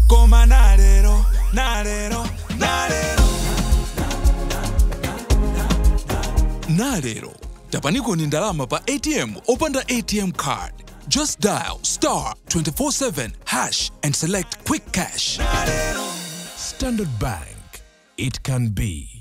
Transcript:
Koma na lero, na lero, na lero. Na lero, tapaniko ni ndalama pa ATM opanda ATM card. Just dial *247# and select Quickash. Standard Bank. It can be.